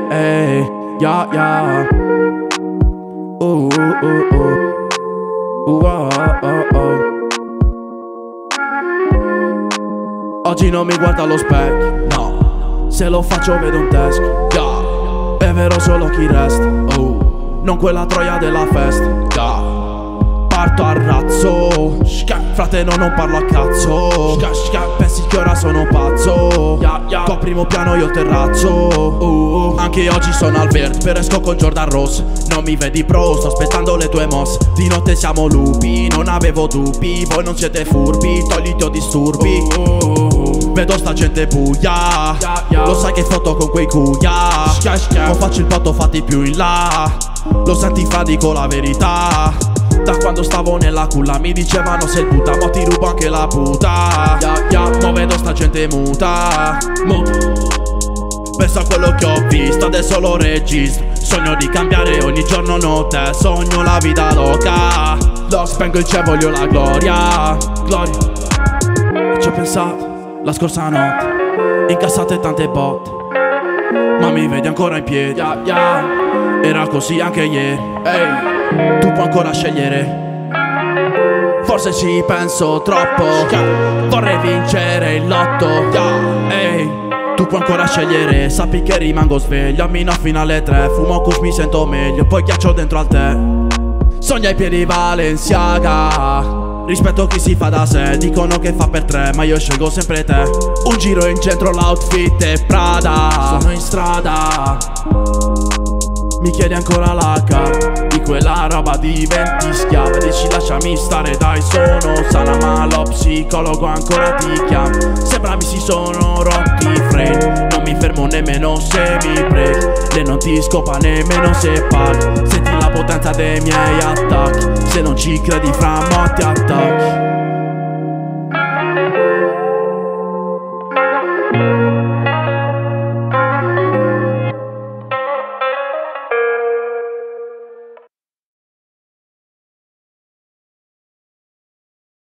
Ehi, yeah, yeah. Oh, oh, oh. Oggi non mi guardo allo specchio, no. Se lo faccio vedo un teschio, yeah. È vero solo chi resta, oh. Non quella troia della festa, yeah. Parto a razzo, frate no non parlo a cazzo. Pensi che ora sono pazzo, col primo piano io terrazzo. Anche oggi sono al verde, però esco con Jordan Ross. Non mi vedi pro, sto aspettando le tue mosse. Di notte siamo lupi, non avevo dubbi. Voi non siete furbi, togliti o disturbi. Vedo sta gente buia, lo sai che foto con quei cuia. Non faccio il botto, fatti più in là. Lo senti fa, dico la verità. Da quando stavo nella culla mi dicevano sei puta, mo ti rubo anche la puta. Mo vedo sta gente muta. Penso a quello che ho visto, adesso lo registro. Sogno di cambiare ogni giorno notte, sogno la vita loca. Spengo il cielo, voglio la gloria. E ci ho pensato la scorsa notte, incassate tante botte, ma mi vedi ancora in piedi. Era così anche ieri. Ehi, tu puoi ancora scegliere. Forse ci penso troppo, vorrei vincere il lotto. Ehi, tu puoi ancora scegliere. Sappi che rimango sveglio, ammino fino alle 3. Fumo kush, mi sento meglio, poi ghiaccio dentro al tè. Sogna i piedi Balenciaga, rispetto chi si fa da sé. Dicono che fa per 3, ma io scelgo sempre te. Un giro in centro, l'outfit è Prada. Sono in strada, mi chiedi ancora la carta, di quella roba diventi schiava. Dici lasciami stare dai, sono sana ma lo psicologo ancora ti chiama. Sembra mi si sono rotti i freni, non mi fermo nemmeno se mi preghi. Lei non ti scopa nemmeno se parli, senti la potenza dei miei attacchi. Se non ci credi fra mo ti attacchi.